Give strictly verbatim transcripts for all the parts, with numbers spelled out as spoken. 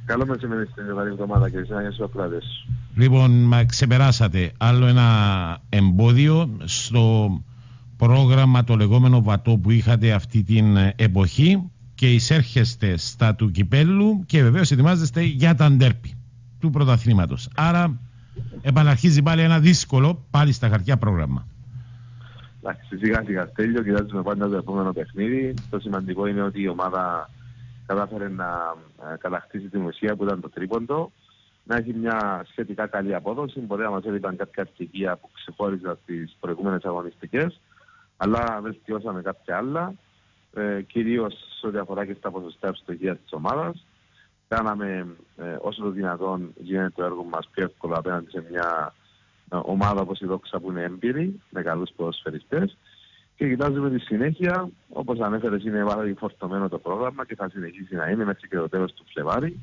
Καλό μεσημέρι στην Ιωβαρή εβδομάδα και συνέχεια στους ακροατές. Λοιπόν, ξεπεράσατε άλλο ένα εμπόδιο στο πρόγραμμα το λεγόμενο βατό που είχατε αυτή την εποχή και εισέρχεστε στα του κυπέλλου και βεβαίως ετοιμάζεστε για τα ντέρπι του πρωταθλήματος. Άρα επαναρχίζει πάλι ένα δύσκολο, πάλι στα χαρτιά πρόγραμμα. Εντάξει, σιγά σιγά Στέλιο, κοιτάζουμε πάντα το επόμενο παιχνίδι. Το σημαντικό είναι ότι η ομάδα κατάφερε να κατακτήσει την ουσία που ήταν το τρίποντο, να έχει μια σχετικά καλή απόδοση. Μπορεί να μας έλειπαν κάποια στοιχεία που ξεχώριζαν στις προηγούμενες αγωνιστικές, αλλά βελτιώσαμε κάποια άλλα, ε, κυρίως σε ό,τι αφορά και στα ποσοστά ευστοχίας της ομάδας. Κάναμε ε, όσο το δυνατόν γίνεται το έργο μας πιο εύκολο απέναντι σε μια ε, ομάδα όπως η Δόξα που είναι έμπειρη, με καλούς ποδοσφαιριστές. Και κοιτάζουμε τη συνέχεια, όπως ανέφερες, είναι πάρα φορτωμένο το πρόγραμμα και θα συνεχίσει να είναι μέχρι και το τέλος του Φλεβάρι.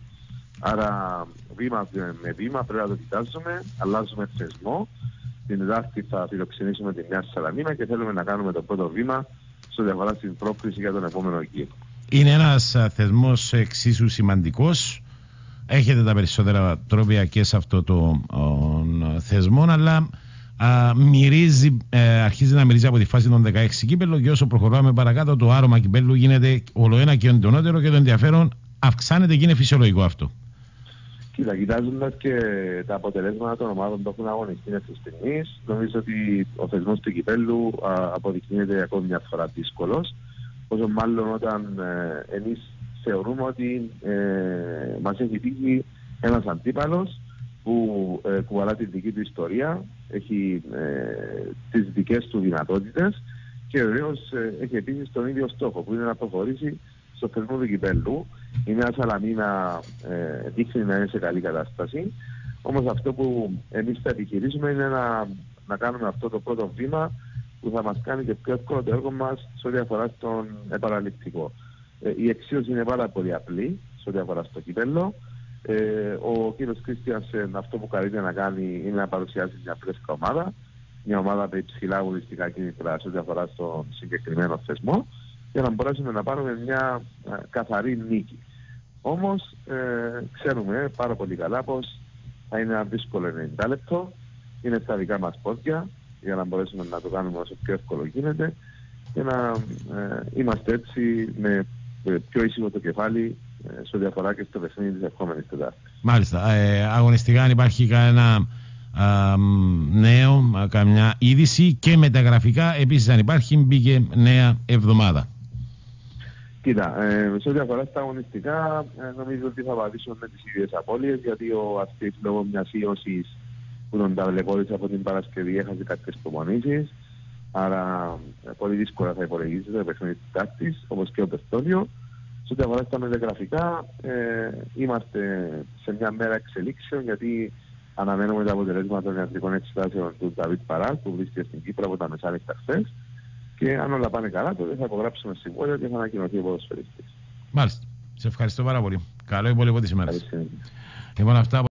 Άρα βήμα με βήμα πρέπει να το κοιτάζουμε, αλλάζουμε θεσμό. Την Τετάρτη θα φιλοξενήσουμε τη Νέα Σαλαμίνα και θέλουμε να κάνουμε το πρώτο βήμα σε ό,τι αφορά στην πρόκληση για τον επόμενο γύρο. Είναι ένας θεσμός εξίσου σημαντικός. Έχετε τα περισσότερα τρόπια και σε αυτό το ο, θεσμό, αλλά α, μυρίζει, ε, αρχίζει να μυρίζει από τη φάση των δεκαέξι κύπελλο και όσο προχωράμε παρακάτω το άρωμα κυπέλλου γίνεται ολοένα και εντονότερο και το ενδιαφέρον αυξάνεται και είναι φυσιολογικό αυτό. Κοίτα, κοιτάζοντας και τα αποτελέσματα των ομάδων που έχουν αγωνιστεί μέχρι στιγμής, νομίζω ότι ο θεσμός του κυπέλλου α, αποδεικνύεται ακόμη μια φορά δύσκολος. Όσο μάλλον όταν ε, εμείς θεωρούμε ότι ε, μας έχει τύχει ένας αντίπαλος που ε, κουβαλά την δική του ιστορία, έχει ε, τις δικές του δυνατότητες και βεβαίως ε, έχει επίσης τον ίδιο στόχο που είναι να προχωρήσει στο θεσμό του κυπέλλου. Η Νέα Σαλαμίνα ε, δείχνει να είναι σε καλή κατάσταση. Όμως αυτό που εμείς θα επιχειρήσουμε είναι να, να κάνουμε αυτό το πρώτο βήμα που θα μας κάνει και πιο εύκολο το έργο μας σε ό,τι αφορά στον επαναληπτικό. Ε, η εξίωση είναι πάρα πολύ απλή σε ό,τι αφορά στο κύπελλο. Ε, ο κύριος Κρίστιανσεν αυτό που καλείται να κάνει είναι να παρουσιάσει μια φρέσκα ομάδα, μια ομάδα με υψηλά αγωνιστικά κίνητρα σε ό,τι αφορά στον συγκεκριμένο θεσμό, για να μπορέσουμε να πάρουμε μια α, καθαρή νίκη. Όμως ε, ξέρουμε πάρα πολύ καλά πως θα είναι ένα δύσκολο ενενήντα λεπτό, είναι στα δικά μας πόδια για να μπορέσουμε να το κάνουμε όσο πιο εύκολο γίνεται και να ε, είμαστε έτσι με πιο ήσυχο το κεφάλι ε, σε ό,τι αφορά και στο παιχνίδι της ερχόμενης Τετάρτης. Μάλιστα. Ε, αγωνιστικά αν υπάρχει κανένα α, νέο, α, καμιά είδηση και μεταγραφικά επίσης αν υπάρχει μπήκε νέα εβδομάδα. Κοίτα, ε, σε ό,τι αφορά στα αγωνιστικά, ε, νομίζω ότι θα πατήσουμε με τις ίδιες απώλειες, γιατί ο Αστής λόγω μιας ίωσης που τον ταβλεπόδησε από την Παρασκευή έχασε κάποιες προπονήσεις, άρα ε, πολύ δύσκολα θα υπολογίσει το παιχνίδι της Τετάρτης, όπως και ο Πεστόνιο. Σε ό,τι αφορά στα μεταγραφικά, ε, είμαστε σε μια μέρα εξελίξεων, γιατί αναμένουμε τα αποτελέσματα των ιατρικών εξετάσεων του Νταβίτ Παράλ, που βρίσκεται στην Κύπρο από τα μεσάνυχτα χθες. Και αν όλα πάνε καλά, τότε θα υπογράψουμε συμβόλαιο και θα ανακοινωθεί ο ποδοσφαιριστής. Μάλιστα. Σε ευχαριστώ πάρα πολύ. Καλό υπόλοιπο της ημέρας. Λοιπόν, αυτά